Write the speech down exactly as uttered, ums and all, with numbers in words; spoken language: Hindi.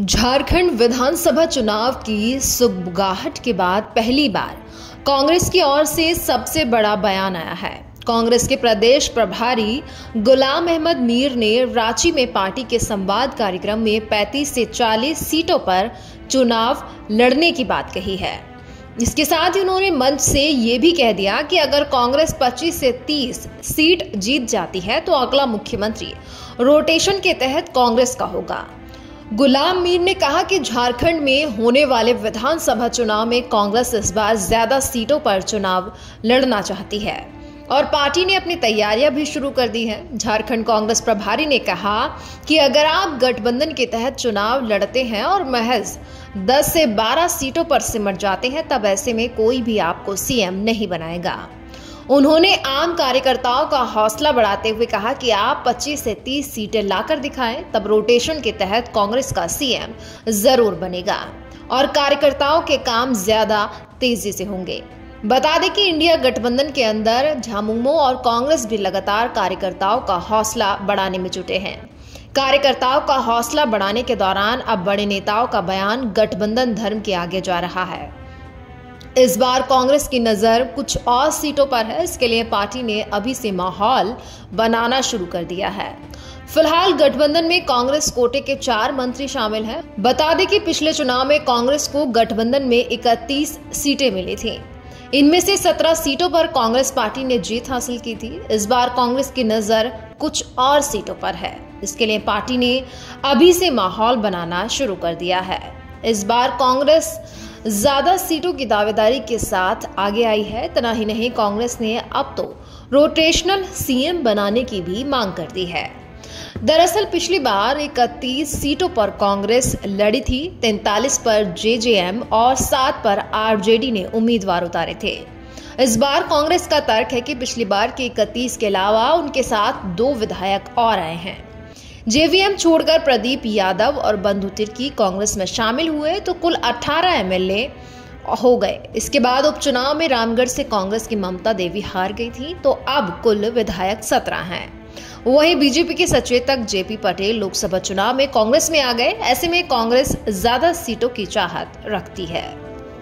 झारखंड विधानसभा चुनाव की सुगबुगाहट के बाद पहली बार कांग्रेस की ओर से सबसे बड़ा बयान आया है। कांग्रेस के प्रदेश प्रभारी गुलाम अहमद मीर ने रांची में पार्टी के संवाद कार्यक्रम में पैंतीस से चालीस सीटों पर चुनाव लड़ने की बात कही है। इसके साथ ही उन्होंने मंच से ये भी कह दिया कि अगर कांग्रेस पच्चीस से तीस सीट जीत जाती है तो अगला मुख्यमंत्री रोटेशन के तहत कांग्रेस का होगा। गुलाम मीर ने कहा कि झारखंड में होने वाले विधानसभा चुनाव में कांग्रेस इस बार ज्यादा सीटों पर चुनाव लड़ना चाहती है और पार्टी ने अपनी तैयारियां भी शुरू कर दी है। झारखंड कांग्रेस प्रभारी ने कहा कि अगर आप गठबंधन के तहत चुनाव लड़ते हैं और महज दस से बारह सीटों पर सिमट जाते हैं, तब ऐसे में कोई भी आपको सीएम नहीं बनाएगा। उन्होंने आम कार्यकर्ताओं का हौसला बढ़ाते हुए कहा कि आप पच्चीस से तीस सीटें लाकर दिखाएं, तब रोटेशन के तहत कांग्रेस का सीएम जरूर बनेगा और कार्यकर्ताओं के काम ज्यादा तेजी से होंगे। बता दें कि इंडिया गठबंधन के अंदर झामुमो और कांग्रेस भी लगातार कार्यकर्ताओं का हौसला बढ़ाने में जुटे हैं। कार्यकर्ताओं का हौसला बढ़ाने के दौरान अब बड़े नेताओं का बयान गठबंधन धर्म के आगे जा रहा है। इस बार कांग्रेस की नजर कुछ और सीटों पर है, इसके लिए पार्टी ने अभी से माहौल बनाना शुरू कर दिया है। फिलहाल गठबंधन में कांग्रेस कोटे के चार मंत्री शामिल हैं। बता दें कि पिछले चुनाव में कांग्रेस को गठबंधन में इकतीस सीटें मिली थी। इनमें से सत्रह सीटों पर कांग्रेस पार्टी ने जीत हासिल की थी। इस बार कांग्रेस की नजर कुछ और सीटों पर है, इसके लिए पार्टी ने अभी से माहौल बनाना शुरू कर दिया है। इस बार कांग्रेस ज्यादा सीटों की दावेदारी के साथ आगे आई है। इतना ही नहीं, कांग्रेस ने अब तो रोटेशनल सीएम बनाने की भी मांग कर दी है। दरअसल पिछली बार इकतीस सीटों पर कांग्रेस लड़ी थी, तैंतालीस पर जेजेएम और सात पर आरजेडी ने उम्मीदवार उतारे थे। इस बार कांग्रेस का तर्क है कि पिछली बार के इकतीस के अलावा उनके साथ दो विधायक और आए हैं। जेवीएम छोड़कर प्रदीप यादव और बंधु तिर्की कांग्रेस में शामिल हुए तो कुल अठारह एमएलए हो गए। इसके बाद उपचुनाव में रामगढ़ से कांग्रेस की ममता देवी हार गई थी, तो अब कुल विधायक सत्रह हैं। वहीं बीजेपी के सचेतक जेपी पटेल लोकसभा चुनाव में कांग्रेस में आ गए। ऐसे में कांग्रेस ज्यादा सीटों की चाहत रखती है।